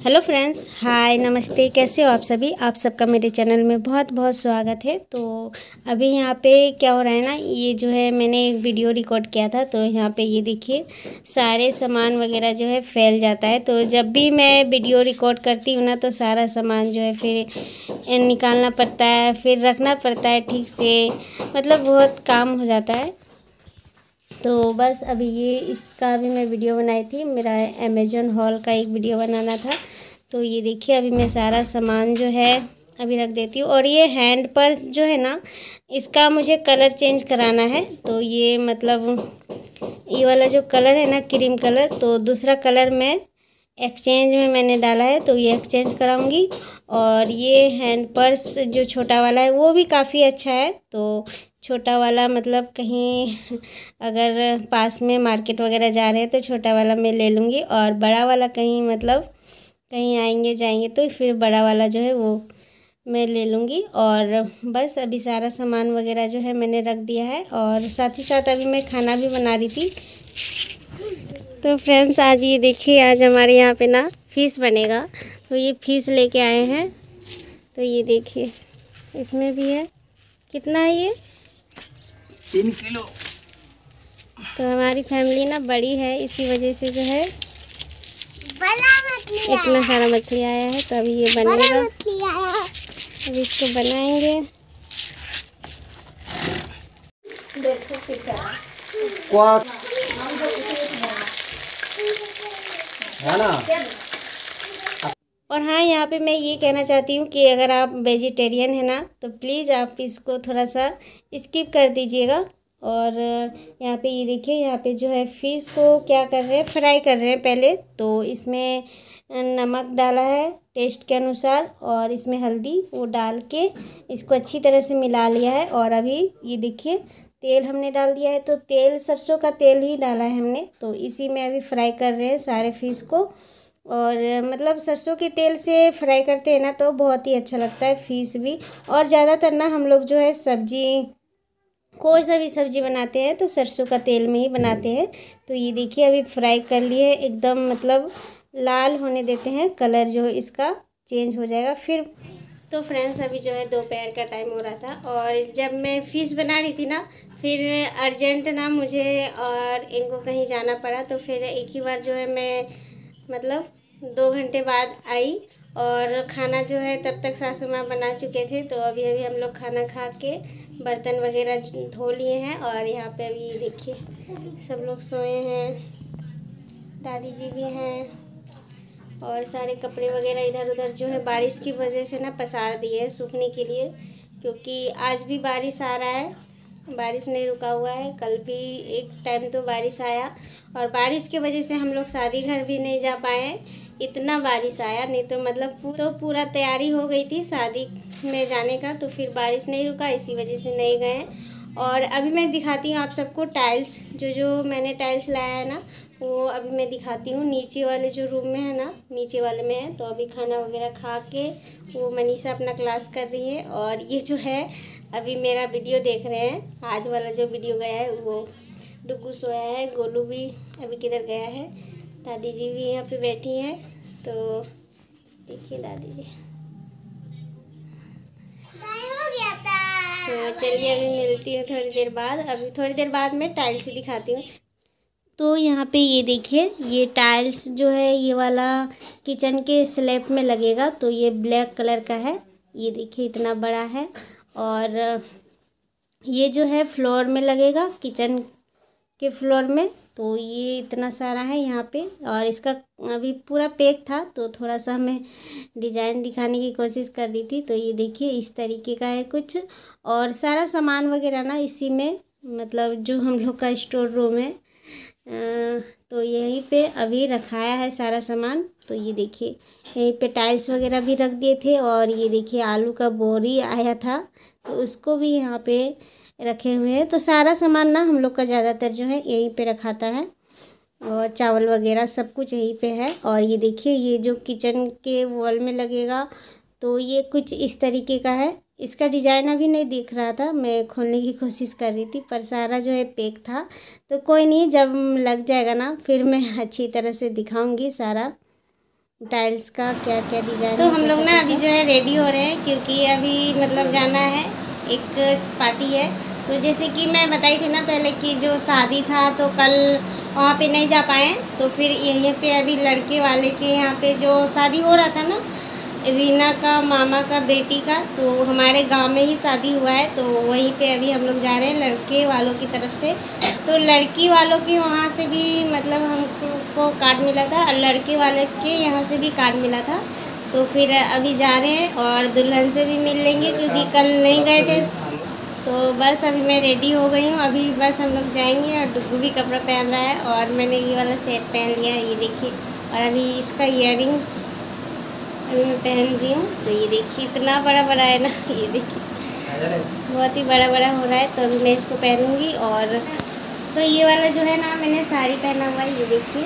Hello friends, हाय, नमस्ते। कैसे हो आप सभी? आप सबका मेरे चैनल में बहुत बहुत स्वागत है। तो अभी यहाँ पे क्या हो रहा है ना, ये जो है मैंने एक वीडियो रिकॉर्ड किया था। तो यहाँ पे ये देखिए सारे सामान वगैरह जो है फैल जाता है। तो जब भी मैं वीडियो रिकॉर्ड करती हूँ ना, तो सारा सामान जो है फिर निकालना पड़ता है, फिर रखना पड़ता है ठीक से, मतलब बहुत काम हो जाता है। तो बस अभी ये इसका भी मैं वीडियो बनाई थी, मेरा अमेज़न हॉल का एक वीडियो बनाना था। तो ये देखिए अभी मैं सारा सामान जो है अभी रख देती हूँ। और ये हैंड पर्स जो है ना, इसका मुझे कलर चेंज कराना है। तो ये मतलब ये वाला जो कलर है ना, क्रीम कलर, तो दूसरा कलर में एक्सचेंज में मैंने डाला है, तो ये एक्सचेंज कराऊंगी। और ये हैंड पर्स जो छोटा वाला है वो भी काफ़ी अच्छा है। तो छोटा वाला मतलब कहीं अगर पास में मार्केट वगैरह जा रहे हैं तो छोटा वाला मैं ले लूँगी, और बड़ा वाला कहीं मतलब कहीं आएंगे जाएंगे तो फिर बड़ा वाला जो है वो मैं ले लूँगी। और बस अभी सारा सामान वगैरह जो है मैंने रख दिया है, और साथ ही साथ अभी मैं खाना भी बना रही थी। तो फ्रेंड्स आज ये देखिए, आज हमारे यहाँ पे ना फ़िश बनेगा। तो ये फ़िश लेके आए हैं। तो ये देखिए इसमें भी है, कितना है ये? 3 किलो। तो हमारी फैमिली ना बड़ी है, इसी वजह से जो है इतना सारा मछली आया है। तो अभी ये बनेगा, अभी इसको बनाएंगे। देखो है ना। और हाँ, यहाँ पे मैं ये कहना चाहती हूँ कि अगर आप वेजिटेरियन है ना, तो प्लीज़ आप इसको थोड़ा सा स्किप कर दीजिएगा। और यहाँ पे ये देखिए, यहाँ पे जो है फ़िश को क्या कर रहे हैं, फ्राई कर रहे हैं पहले। तो इसमें नमक डाला है टेस्ट के अनुसार, और इसमें हल्दी वो डाल के इसको अच्छी तरह से मिला लिया है। और अभी ये देखिए तेल हमने डाल दिया है। तो तेल सरसों का तेल ही डाला है हमने। तो इसी में अभी फ्राई कर रहे हैं सारे फ़िश को। और मतलब सरसों के तेल से फ्राई करते हैं ना तो बहुत ही अच्छा लगता है फ़िश भी। और ज़्यादातर ना हम लोग जो है सब्ज़ी, कोई सा भी सब्ज़ी बनाते हैं तो सरसों का तेल में ही बनाते हैं। तो ये देखिए अभी फ्राई कर लिए एकदम, मतलब लाल होने देते हैं, कलर जो है इसका चेंज हो जाएगा फिर। तो फ्रेंड्स अभी जो है दोपहर का टाइम हो रहा था, और जब मैं फ़िश बना रही थी ना, फिर अर्जेंट ना मुझे और इनको कहीं जाना पड़ा। तो फिर एक ही बार जो है मैं मतलब 2 घंटे बाद आई, और खाना जो है तब तक सासू माँ बना चुके थे। तो अभी अभी हम लोग खाना खा के बर्तन वगैरह धो लिए हैं। और यहाँ पे अभी देखिए सब लोग सोए हैं, दादी जी भी हैं, और सारे कपड़े वगैरह इधर उधर जो है बारिश की वजह से ना पसार दिए हैं सूखने के लिए, क्योंकि आज भी बारिश आ रहा है, बारिश नहीं रुका हुआ है। कल भी एक टाइम तो बारिश आया, और बारिश की वजह से हम लोग शादी घर भी नहीं जा पाए, इतना बारिश आया। नहीं तो मतलब पूरा तैयारी हो गई थी शादी में जाने का, तो फिर बारिश नहीं रुका, इसी वजह से नहीं गए। और अभी मैं दिखाती हूँ आप सबको टाइल्स, जो मैंने टाइल्स लाया है ना, वो अभी मैं दिखाती हूँ। नीचे वाले जो रूम में है ना, नीचे वाले में है। तो अभी खाना वगैरह खा के वो मनीषा अपना क्लास कर रही है, और ये जो है अभी मेरा वीडियो देख रहे हैं। आज वाला जो वीडियो गया है वो डुगू सोया है, गोलू भी अभी किधर गया है, दादी जी भी यहाँ पे बैठी हैं। तो देखिए दादी जी, तो चलिए अभी मिलती हूँ थोड़ी देर बाद। अभी थोड़ी देर बाद मैं टाइल्स दिखाती हूँ। तो यहाँ पे ये देखिए, ये टाइल्स जो है ये वाला किचन के स्लैब में लगेगा। तो ये ब्लैक कलर का है, ये देखिए इतना बड़ा है। और ये जो है फ्लोर में लगेगा, किचन के फ्लोर में। तो ये इतना सारा है यहाँ पे, और इसका अभी पूरा पैक था, तो थोड़ा सा मैं डिज़ाइन दिखाने की कोशिश कर रही थी। तो ये देखिए इस तरीके का है कुछ, और सारा सामान वगैरह ना इसी में, मतलब जो हम लोग का स्टोर रूम है, तो यहीं पे अभी रखाया है सारा सामान। तो ये देखिए यहीं पे टाइल्स वगैरह भी रख दिए थे, और ये देखिए आलू का बोरी आया था तो उसको भी यहाँ पे रखे हुए हैं। तो सारा सामान ना हम लोग का ज़्यादातर जो है यहीं पे रखाता है, और चावल वगैरह सब कुछ यहीं पे है। और ये देखिए ये जो किचन के वॉल में लगेगा, तो ये कुछ इस तरीके का है। इसका डिज़ाइन अभी नहीं दिख रहा था, मैं खोलने की कोशिश कर रही थी, पर सारा जो है पैक था। तो कोई नहीं, जब लग जाएगा ना फिर मैं अच्छी तरह से दिखाऊंगी सारा। टाइल्स का क्या क्या डिज़ाइन। तो हम लोग ना अभी जो है रेडी हो रहे हैं, क्योंकि अभी मतलब जाना है, एक पार्टी है। तो जैसे कि मैं बताई थी ना पहले कि जो शादी था तो कल वहाँ पे नहीं जा पाए, तो फिर यहीं पे अभी लड़के वाले के यहाँ पे जो शादी हो रहा था ना, रीना का मामा का बेटी का, तो हमारे गांव में ही शादी हुआ है। तो वहीं पे अभी हम लोग जा रहे हैं लड़के वालों की तरफ से। तो लड़की वालों के वहाँ से भी मतलब हमको कार्ड मिला था, और लड़के वाले के यहाँ से भी कार्ड मिला था। तो फिर अभी जा रहे हैं और दुल्हन से भी मिल लेंगे, क्योंकि कल नहीं गए थे। तो बस अभी मैं रेडी हो गई हूँ, अभी बस हम लोग जाएंगे। और डुग्गू भी कपड़ा पहन रहा है, और मैंने ये वाला सेट पहन लिया है, ये देखिए। और अभी इसका इयररिंग्स अभी मैं पहन रही हूँ। तो ये देखिए इतना बड़ा बड़ा है ना, ये देखिए बहुत ही बड़ा बड़ा हो रहा है। तो अभी मैं इसको पहनूंगी। और तो ये वाला जो है ना, मैंने साड़ी पहना हुआ है, ये देखिए।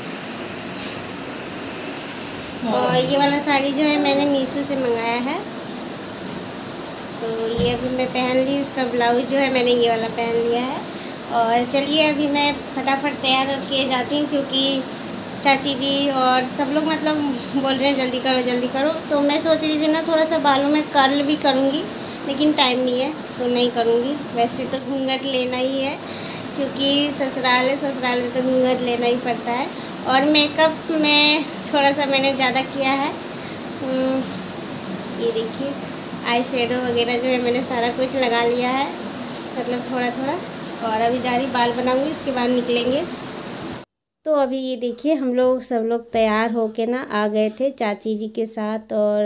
और ये वाला साड़ी जो है मैंने मीशो से मंगाया है। तो ये अभी मैं पहन ली, उसका ब्लाउज जो है मैंने ये वाला पहन लिया है। और चलिए अभी मैं फटाफट तैयार किए जाती हूँ, क्योंकि चाची जी और सब लोग मतलब बोल रहे हैं जल्दी करो जल्दी करो। तो मैं सोच रही थी ना थोड़ा सा बालों में कर्ल भी करूँगी, लेकिन टाइम नहीं है तो नहीं करूँगी। वैसे तो घूंघट लेना ही है, क्योंकि ससुराल है, ससुराल में तो घूंघट लेना ही पड़ता है। और मेकअप में थोड़ा सा मैंने ज़्यादा किया है। ये देखिए आई शेडो वगैरह जो है मैंने सारा कुछ लगा लिया है, मतलब थोड़ा थोड़ा। और अभी जा रही बाल बनाऊँगी, उसके बाद निकलेंगे। तो अभी ये देखिए हम लोग सब लोग तैयार होके ना आ गए थे चाची जी के साथ, और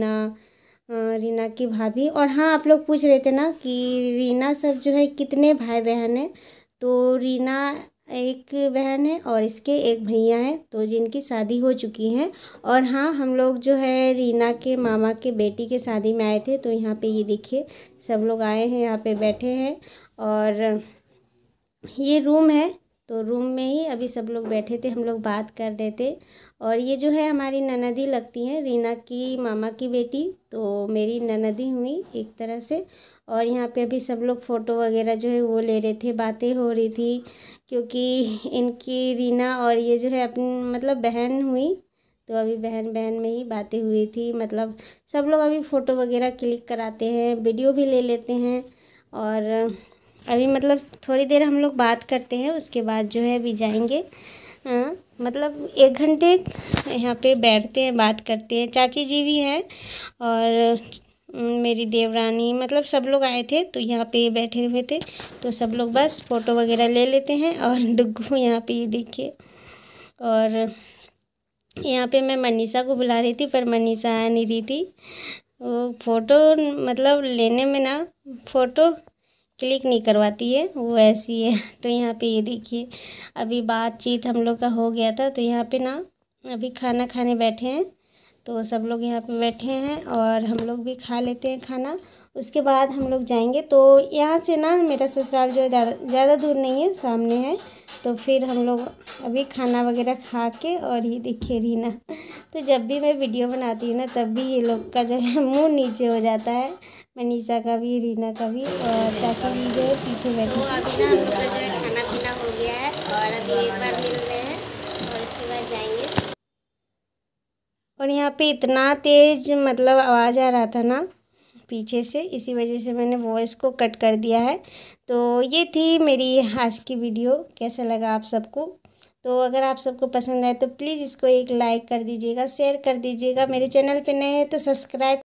रीना की भाभी। और हाँ, आप लोग पूछ रहे थे ना कि रीना सब जो है कितने भाई बहन हैं। तो रीना एक बहन है और इसके एक भैया हैं, तो जिनकी शादी हो चुकी हैं। और हाँ, हम लोग जो है रीना के मामा के बेटी के शादी में आए थे। तो यहाँ पे ये देखिए सब लोग आए हैं, यहाँ पे बैठे हैं। और ये रूम है, तो रूम में ही अभी सब लोग बैठे थे, हम लोग बात कर रहे थे। और ये जो है हमारी ननदी लगती हैं, रीना की मामा की बेटी, तो मेरी ननदी हुई एक तरह से। और यहाँ पे अभी सब लोग फ़ोटो वगैरह जो है वो ले रहे थे, बातें हो रही थी, क्योंकि इनकी रीना और ये जो है अपनी मतलब बहन हुई। तो अभी बहन बहन में ही बातें हुई थी, मतलब सब लोग अभी फ़ोटो वगैरह क्लिक कराते हैं, वीडियो भी ले लेते हैं। और अभी मतलब थोड़ी देर हम लोग बात करते हैं, उसके बाद जो है अभी जाएंगे। मतलब 1 घंटे यहाँ पे बैठते हैं, बात करते हैं। चाची जी भी हैं और मेरी देवरानी, मतलब सब लोग आए थे तो यहाँ पे बैठे हुए थे। तो सब लोग बस फ़ोटो वगैरह ले लेते हैं। और डुग्गू यहाँ पे ये देखिए। और यहाँ पे मैं मनीषा को बुला रही थी, पर मनीषा आ नहीं रही थी। वो फ़ोटो मतलब लेने में ना फ़ोटो क्लिक नहीं करवाती है, वो ऐसी है। तो यहाँ पे ये देखिए अभी बातचीत हम लोग का हो गया था। तो यहाँ पे ना अभी खाना खाने बैठे हैं, तो सब लोग यहाँ पे बैठे हैं और हम लोग भी खा लेते हैं खाना, उसके बाद हम लोग जाएंगे। तो यहाँ से ना मेरा ससुराल जो है ज़्यादा दूर नहीं है, सामने है। तो फिर हम लोग अभी खाना वगैरह खा के, और ये देखिए रीना, तो जब भी मैं वीडियो बनाती हूँ ना तब भी ये लोग का जो है मुंह नीचे हो जाता है, मनीषा का भी, रीना का भी। और चाचा जी जो है पीछे बैठे। तो अभी ना हम लोग का जो है खाना पीना हो गया है, और अभी एक बार मिल रहे हैं और उसके बाद जाएंगे। और यहाँ पे इतना तेज़ मतलब आवाज़ आ रहा था ना पीछे से, इसी वजह से मैंने वॉइस को कट कर दिया है। तो ये थी मेरी आज की वीडियो, कैसा लगा आप सबको। तो अगर आप सबको पसंद आए तो प्लीज़ इसको एक लाइक कर दीजिएगा, शेयर कर दीजिएगा। मेरे चैनल पे नए हैं तो सब्सक्राइब